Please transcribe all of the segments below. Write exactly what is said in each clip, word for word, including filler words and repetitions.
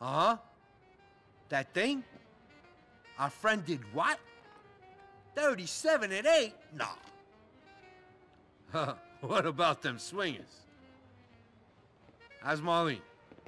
Uh-huh. That thing? Our friend did what? thirty-seven at eight? Nah. What about them swingers? How's Marlene?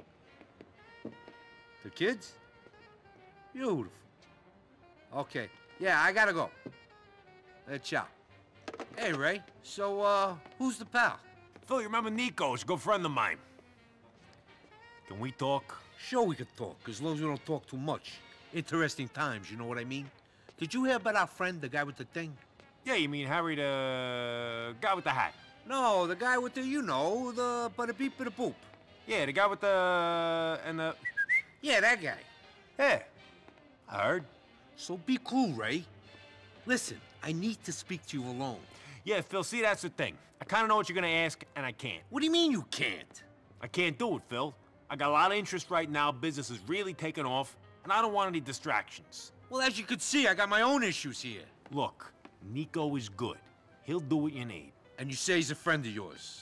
The kids? Beautiful. Okay. Yeah, I gotta go. Let's ciao. Hey, Ray. So, uh, who's the pal? Phil, you remember Nico? He's a good friend of mine. Can we talk? Sure we could talk, as long as we don't talk too much. Interesting times, you know what I mean? Did you hear about our friend, the guy with the thing? Yeah, you mean Harry, the guy with the hat? No, the guy with the, you know, the bada beep bada boop. Yeah, the guy with the... and the... Yeah, that guy. Yeah, I heard. So be cool, Ray. Listen, I need to speak to you alone. Yeah, Phil, see, that's the thing. I kind of know what you're going to ask, and I can't. What do you mean you can't? I can't do it, Phil. I got a lot of interest right now, business is really taking off, and I don't want any distractions. Well, as you can see, I got my own issues here. Look, Nico is good. He'll do what you need. And you say he's a friend of yours?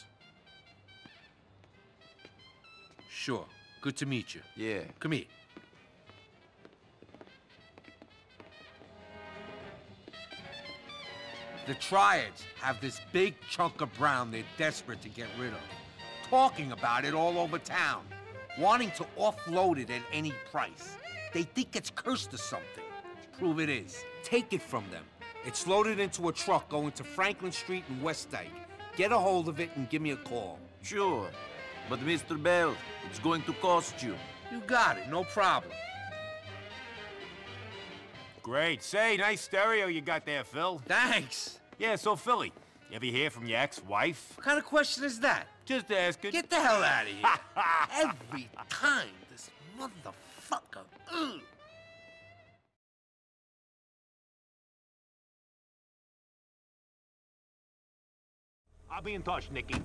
Sure. Good to meet you. Yeah. Come here. The Triads have this big chunk of brown they're desperate to get rid of. Talking about it all over town. Wanting to offload it at any price. They think it's cursed or something. Prove it is. Take it from them. It's loaded into a truck going to Franklin Street and West Dyke. Get a hold of it and give me a call. Sure. But Mister Bell, it's going to cost you. You got it, no problem. Great. Say, nice stereo you got there, Phil. Thanks. Yeah, so Philly, you ever hear from your ex-wife? What kind of question is that? Just asking. Get the hell out of here. Every time, this motherfucker. Ugh. I'll be in touch, Nicky.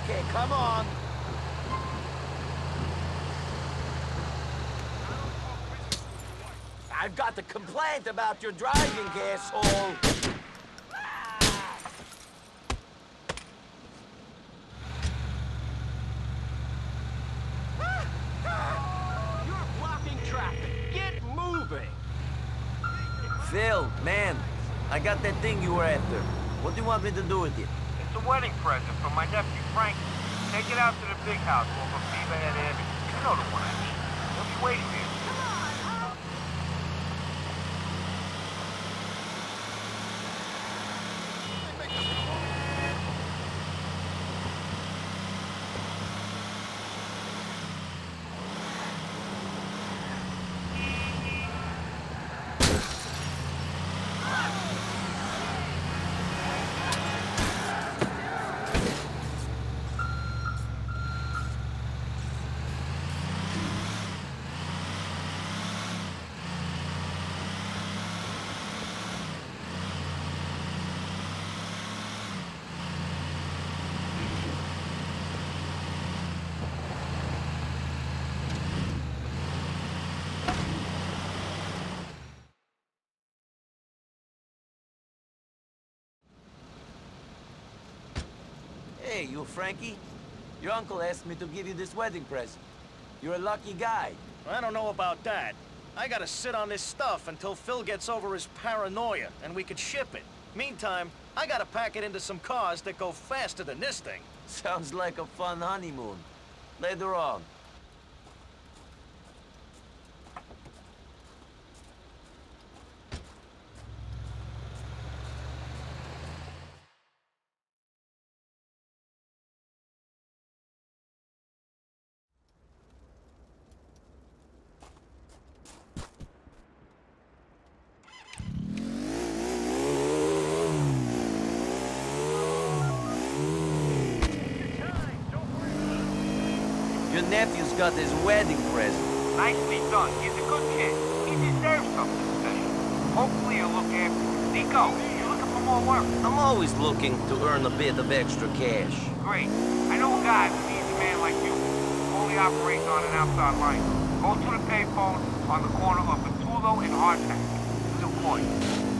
Okay, come on. I've got a complaint about your driving, asshole. You're blocking traffic. Get moving. Phil, man, I got that thing you were after. What do you want me to do with it? It's a wedding present from my nephew Frank. Take it out to the big house off of Beaverhead Avenue. You know the one I mean. He'll be waiting for you. Hey, you Frankie? Your uncle asked me to give you this wedding present. You're a lucky guy. I don't know about that. I gotta sit on this stuff until Phil gets over his paranoia, and we can ship it. Meantime, I gotta pack it into some cars that go faster than this thing. Sounds like a fun honeymoon. Later on. Your nephew's got his wedding present. Nicely done. He's a good kid. He deserves something special. Hopefully you'll look after him. Nico, you looking for more work? I'm always looking to earn a bit of extra cash. Great. I know a guy who needs a man like you. Only operates on an outside line. Go to the payphone on the corner of Batulo and Hardtack. He'll call you.